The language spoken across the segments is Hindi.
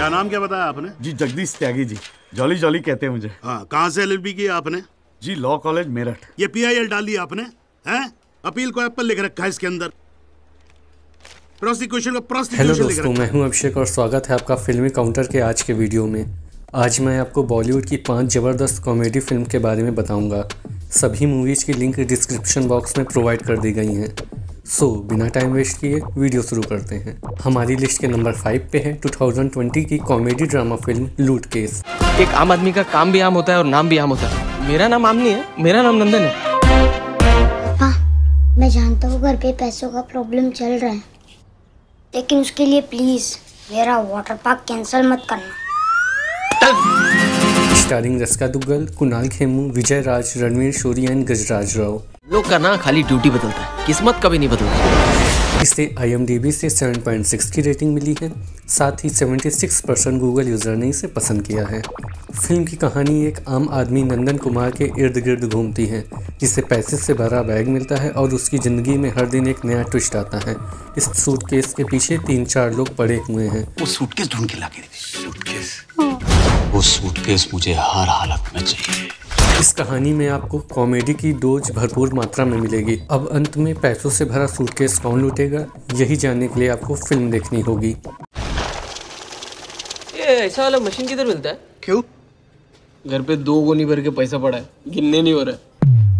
क्या नाम क्या बताया आपने? जी जगदीश त्यागी जी, जॉली जॉली कहते हैं मुझे। हाँ, कहाँ से LLB की आपने? जी लॉ कॉलेज मेरठ। ये PIL डाल दिया आपने? हैं? अपील को एप्पल लिख रखा है इसके अंदर, प्रोसिक्यूशन को प्रोसिक्यूशन लिख रखा है। हेलो दोस्तों, मैं हूं अभिषेक और स्वागत है आपका फिल्मी काउंटर के आज के वीडियो में। आज मैं आपको बॉलीवुड की 5 ज़बरदस्त कॉमेडी फिल्म के बारे में बताऊंगा। सभी मूवीज़ की लिंक डिस्क्रिप्शन बॉक्स में प्रोवाइड कर दी गई हैं। बिना टाइम वेस्ट किए वीडियो शुरू करते हैं। हमारी लिस्ट के नंबर 5 पे है 2020 की comedy drama film Lootcase. एक आम आदमी का काम भी आम होता है और नाम भी आम होता है। मेरा नाम आम नहीं है, मेरा नाम नंदन है। पापा, मैं जानता हूँ घर पे पैसों का प्रॉब्लम चल रहा है, लेकिन उसके लिए प्लीज मेरा वाटर पार्क कैंसिल मत करना। Starring Rasika Duggal, Kunal Kemmu, Vijay Raaz, Ranvir Shorey and Gajraj Rao. लोग का ना खाली ड्यूटी बदलता है, किस्मत कभी नहीं बदलती। इसे IMDb से 7.6 की रेटिंग मिली है। साथ ही 76% गूगल यूज़र ने इसे पसंद किया है। फिल्म की कहानी एक आम आदमी नंदन कुमार के इर्द गिर्द घूमती है, जिसे पैसे से भरा बैग मिलता है और उसकी ज़िंदगी में हर दिन एक नया ट्विस्ट आता है। इस सूटकेस के पीछे 3-4 लोग पड़े हुए हैं। वो सूटकेस ढूंढ के लाके दे। सूटकेस? वो सूटकेस मुझे हर हालत में चाहिए। इस कहानी में आपको कॉमेडी की डोज भरपूर मात्रा में मिलेगी। अब अंत में पैसों से भरा सूटकेस कौन लूटेगा, यही जानने के लिए आपको फिल्म देखनी होगी। ये ऐसा वाला मशीन किधर मिलता है? क्यों? घर पे 2 गोनी भर के पैसा पड़ा है, गिनने नहीं हो रहा है।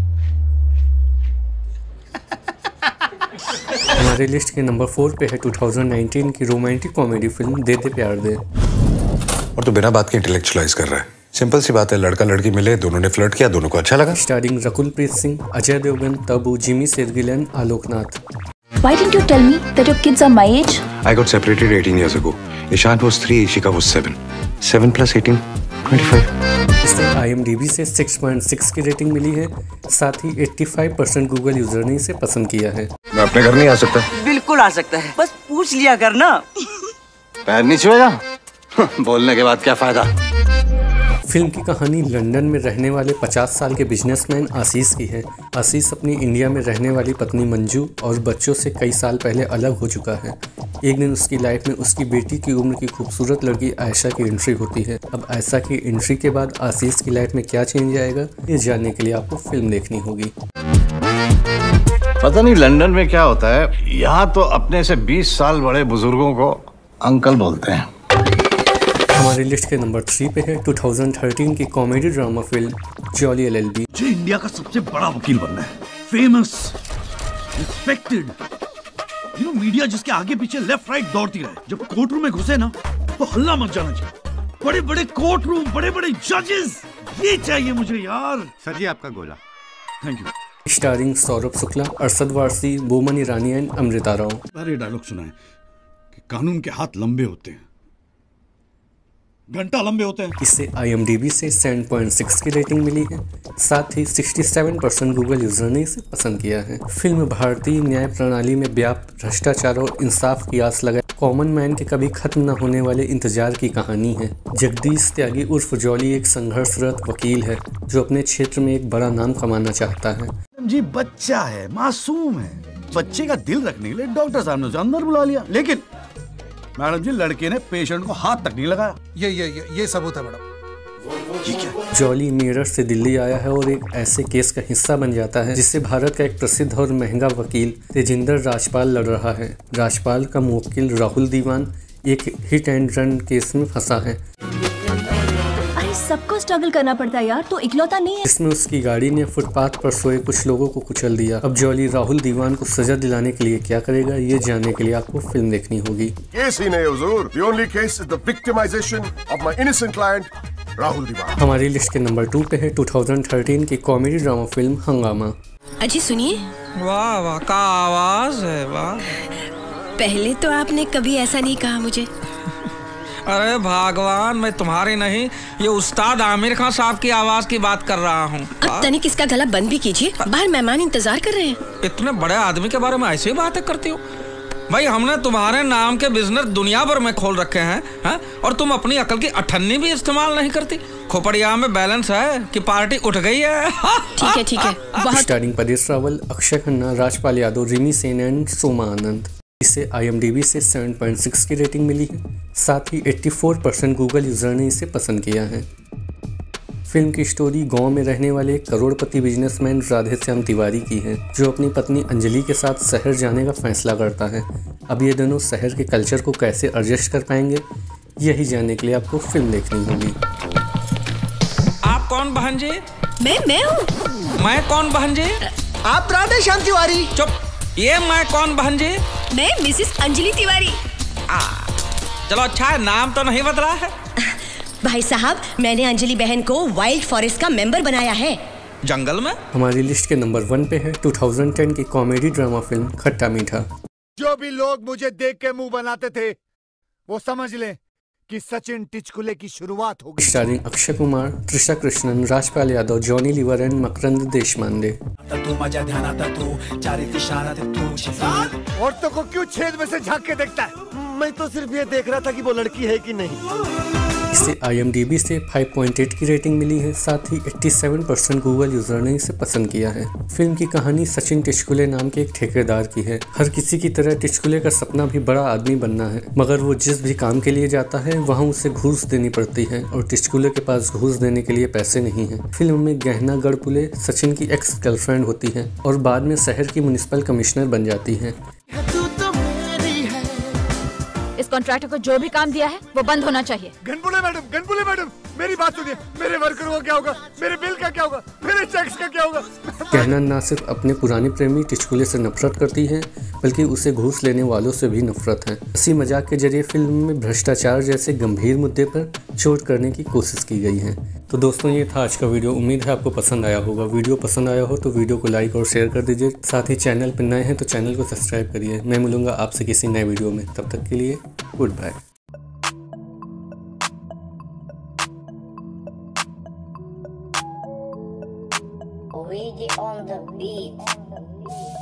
हमारे लिस्ट के नंबर 4 पे है 2019 की romantic comedy film De De Pyaar De. और तो बिना बात के इंटेलेक्चुअलाइज कर रहा है। सिंपल सी बात है, लड़का लड़की मिले, दोनों ने फ्लर्ट किया, दोनों को अच्छा लगा। Starring Rakul Preet Singh, Ajay Devgn, Tabu, Jimmy Shergill and Alok Nath. Why didn't you tell me that your kids are my age? I got separated 18 years ago. Ishan was 3, Ishika was 7. 7 plus 18, 25. इसे IMDb से 6.6 की रेटिंग मिली है। साथ ही 85% गूगल यूजर ने इसे पसंद किया है। मैं अपने घर नहीं आ सकता? बिल्कुल आ सकता है, बस पूछ लिया करना। पैर नहीं छुएगा? बोलने के बाद क्या फायदा? फिल्म की कहानी लंदन में रहने वाले 50 साल के बिजनेसमैन आशीष की है। आशीष अपनी इंडिया में रहने वाली पत्नी मंजू और बच्चों से कई साल पहले अलग हो चुका है। एक दिन उसकी लाइफ में उसकी बेटी की उम्र की खूबसूरत लड़की आयशा की एंट्री होती है। अब आयशा की एंट्री के बाद आशीष की लाइफ में क्या चेंज आएगा, ये जानने के लिए आपको फिल्म देखनी होगी। पता नहीं लंदन में क्या होता है, यहाँ तो अपने से 20 साल बड़े बुजुर्गों को अंकल बोलते हैं। हमारी लिस्ट के नंबर 3 पे है 2013 की comedy drama film Jolly LLB। मुझे इंडिया का सबसे बड़ा वकील बनना है, फेमस, रिस्पेक्टेड, मीडिया जिसके आगे पीछे लेफ्ट राइट दौड़ती रहे। जब कोर्ट रूम में घुसे ना तो हल्ला मच जाना चाहिए। बड़े बड़े कोर्ट रूम, बड़े बड़े जजेस, ये चाहिए मुझे यार। सर जी आपका गोला। Thank you. Starring Saurabh Shukla, Arshad Warsi, Boman Irani and Amrita Rao. अरे डायलॉग सुना है कि कानून के हाथ लंबे होते हैं, घंटा लंबे होते हैं। इसे IMDb से 7.6 की रेटिंग मिली है। साथ ही 67% गूगल यूजर ने इसे पसंद किया है। फिल्म भारतीय न्याय प्रणाली में व्याप्त भ्रष्टाचार और इंसाफ की आस लगाए कॉमन मैन के कभी खत्म न होने वाले इंतजार की कहानी है। जगदीश त्यागी उर्फ जॉली एक संघर्षरत वकील है जो अपने क्षेत्र में एक बड़ा नाम कमाना चाहता है। जी बच्चा है, मासूम है, बच्चे का दिल रखने के लिए डॉक्टर साहब ने उसे अंदर बुला लिया, लेकिन मैडम जी लड़के ने पेशेंट को हाथ तक नहीं लगाया। ये सबूत है मैडम। ये क्या? जॉली मेरठ से दिल्ली आया है और एक ऐसे केस का हिस्सा बन जाता है जिससे भारत का एक प्रसिद्ध और महंगा वकील तेजिंदर राजपाल लड़ रहा है। राजपाल का मुवक्किल राहुल दीवान एक हिट एंड रन केस में फंसा है। सबको स्ट्रगल करना पड़ता है यार, तो इकलौता नहीं है। इसमें उसकी गाड़ी ने फुटपाथ पर सोए कुछ लोगों को कुचल दिया। अब जॉली राहुल दीवान को सजा दिलाने के लिए क्या करेगा, ये जानने के लिए आपको फिल्म देखनी होगी। केस ही नहीं हुजूर, the only case is the victimization of my innocent client Rahul दीवान। हमारी लिस्ट के नंबर 2 पे है 2013 की कॉमेडी ड्रामा फिल्म हंगामा। अजी सुनिए। वाह वाह, क्या आवाज है, वाह। पहले तो आपने कभी ऐसा नहीं कहा मुझे। अरे भगवान, मैं तुम्हारी नहीं, ये उस्ताद आमिर खान साहब की आवाज की बात कर रहा हूँ। अब तनिक इसका गला बंद भी कीजिए, बाहर मेहमान इंतजार कर रहे हैं। इतने बड़े आदमी के बारे में ऐसे ही बातें करती हो? भाई हमने तुम्हारे नाम के बिजनेस दुनिया भर में खोल रखे हैं, और तुम अपनी अकल की अठन्नी भी इस्तेमाल नहीं करती। खोपड़िया में बैलेंस है कि पार्टी उठ गई है। ठीक है। Starring Paresh Rawal, Akshaye Khanna, Rajpal Yadav, Rimi Sen and Soma Anand. इसे IMDb से 7.6 की रेटिंग मिली है। साथ ही 84% गूगल यूज़र ने इसे पसंद किया है। फिल्म की स्टोरी गांव में रहने वाले करोड़पति बिजनेसमैन राधेश्याम तिवारी की है, जो अपनी पत्नी अंजलि के साथ शहर जाने का फैसला करता है। अब ये दोनों शहर के कल्चर को कैसे एडजस्ट कर पाएंगे, यही जानने के लिए आपको फिल्म देखनी होगी। आप कौन बहन जी? मैं हूँ। मैं कौन बहन जी? आप राधेश्याम तिवारी। चुप। ये मैं कौन बहन जी? मैं मिसेस अंजलि तिवारी। चलो अच्छा है, नाम तो नहीं बदला है। भाई साहब, मैंने अंजलि बहन को वाइल्ड फॉरेस्ट का मेंबर बनाया है। जंगल में? हमारी लिस्ट के नंबर 1 पे है 2010 की कॉमेडी ड्रामा फिल्म खट्टा मीठा। जो भी लोग मुझे देख के मुंह बनाते थे, वो समझ ले कि सचिन टिचकुले की शुरुआत हो गई। Starring Akshay Kumar, Trisha Krishnan, Rajpal Yadav, Johnny Lever and Makrand Deshpande. औरतों को क्यों छेद में से झांक के देखता है? मैं तो सिर्फ ये देख रहा था कि वो लड़की है कि नहीं। इसे IMDb से 5.8 की रेटिंग मिली है। साथ ही 87% गूगल यूजर ने इसे पसंद किया है। फिल्म की कहानी सचिन टिचकुले नाम के एक ठेकेदार की है। हर किसी की तरह टिचकुले का सपना भी बड़ा आदमी बनना है, मगर वो जिस भी काम के लिए जाता है वहाँ उसे घूस देनी पड़ती है और टिचकुले के पास घूस देने के लिए पैसे नहीं है। फिल्म में गहना गढ़पुले सचिन की एक्स गर्लफ्रेंड होती है और बाद में शहर की म्युनिसिपल कमिश्नर बन जाती है। इस कॉन्ट्रैक्टर को जो भी काम दिया है वो बंद होना चाहिए। गनपुले मैडम, मेरी बात सुनिए। मेरे वर्करों का क्या होगा? मेरे बिल का क्या होगा? मेरे चेक्स का क्या होगा? गहना न सिर्फ अपने पुराने प्रेमी टिचकुले से नफरत करती है, बल्कि उसे घूस लेने वालों से भी नफरत है। हंसी मजाक के जरिए फिल्म में भ्रष्टाचार जैसे गंभीर मुद्दे पर चोट करने की कोशिश की गई है। तो दोस्तों, ये था आज का वीडियो। उम्मीद है आपको पसंद आया होगा। वीडियो पसंद आया हो तो वीडियो को लाइक और शेयर कर दीजिए। साथ ही चैनल पर नए हैं तो चैनल को सब्सक्राइब करिए। मैं मिलूंगा आपसे किसी नए वीडियो में, तब तक के लिए good bye. Ouija on the beat.